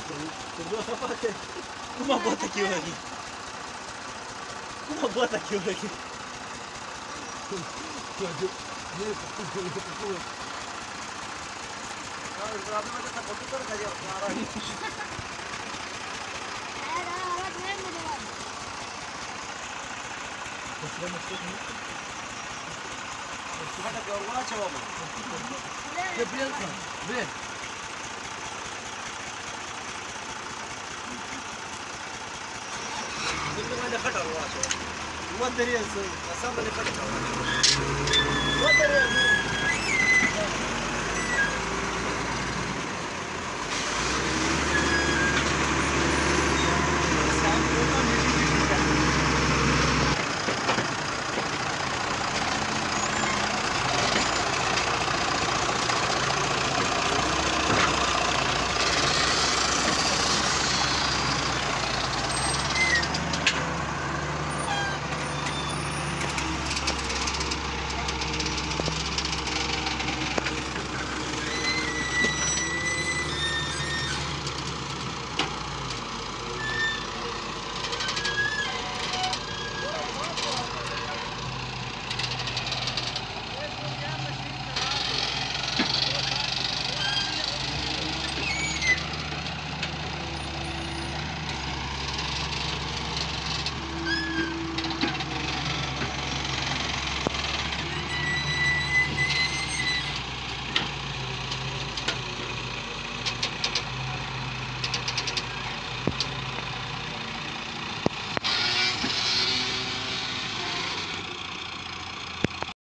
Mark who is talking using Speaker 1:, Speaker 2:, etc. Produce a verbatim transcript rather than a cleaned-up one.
Speaker 1: Perdoa só para que uma gota aqui hoje. Uma gota aqui hoje. What there is? Somebody put it on. What there is?